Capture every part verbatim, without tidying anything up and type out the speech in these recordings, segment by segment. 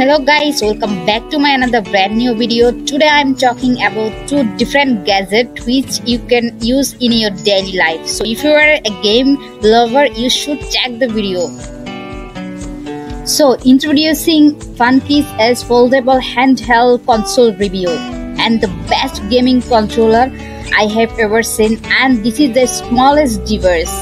Hello guys, welcome back to my another brand new video. Today I am talking about two different gadgets which you can use in your daily life. So if you are a game lover, you should check the video. So introducing Funkeys as foldable handheld console review, and the best gaming controller I have ever seen, and this is the smallest device.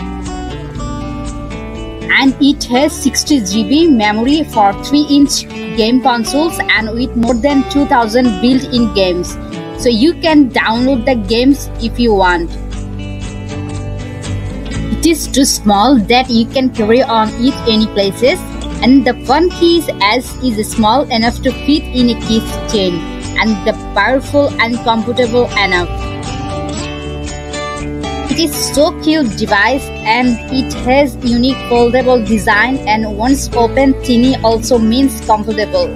And it has sixty G B memory for three inch game consoles and with more than two thousand built-in games. So you can download the games if you want. It is too small that you can carry on it any places, and the Funkeys as is small enough to fit in a keychain, and the powerful and comfortable enough. It is so cute device, and it has unique foldable design, and once open tiny also means comfortable.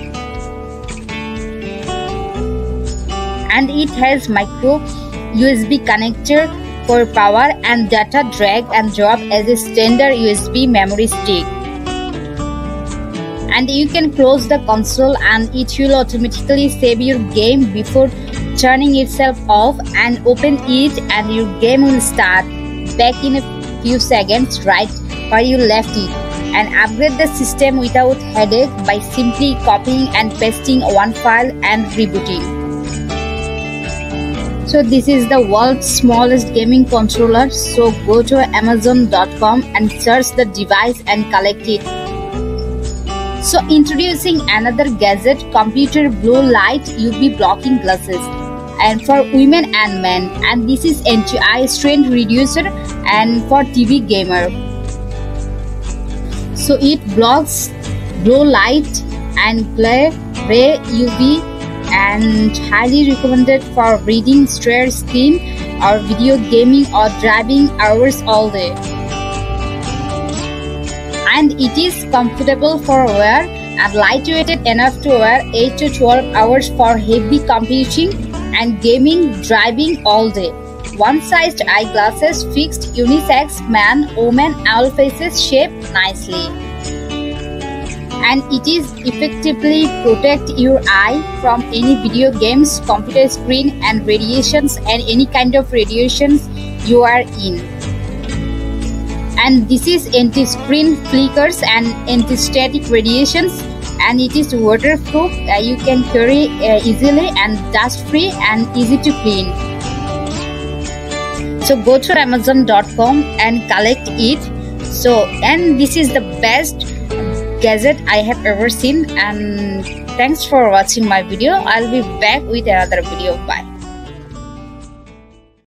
And it has micro U S B connector for power and data drag and drop as a standard U S B memory stick. And you can close the console and it will automatically save your game before turning itself off, and open it and your game will start back in a few seconds right where you left it, and upgrade the system without headache by simply copying and pasting one file and rebooting. So this is the world's smallest gaming controller, so go to amazon dot com and search the device and collect it. So introducing another gadget, computer blue light U V blocking glasses, and for women and men, and this is anti-eye strain reducer and for T V gamer. So it blocks blue light and glare ray U V, and highly recommended for reading straight screen or video gaming or driving hours all day. And it is comfortable for wear and lightweighted enough to wear eight to twelve hours for heavy computing and gaming, driving all day. One-sized eyeglasses, fixed unisex man, woman, all faces shape nicely. And it is effectively protect your eye from any video games, computer screen and radiations, and any kind of radiations you are in. And this is anti-screen flickers and anti-static radiations, and it is waterproof. Uh, you can carry uh, easily and dust free and easy to clean. So go to amazon dot com and collect it. So, and this is the best gadget I have ever seen, and thanks for watching my video. I'll be back with another video. Bye.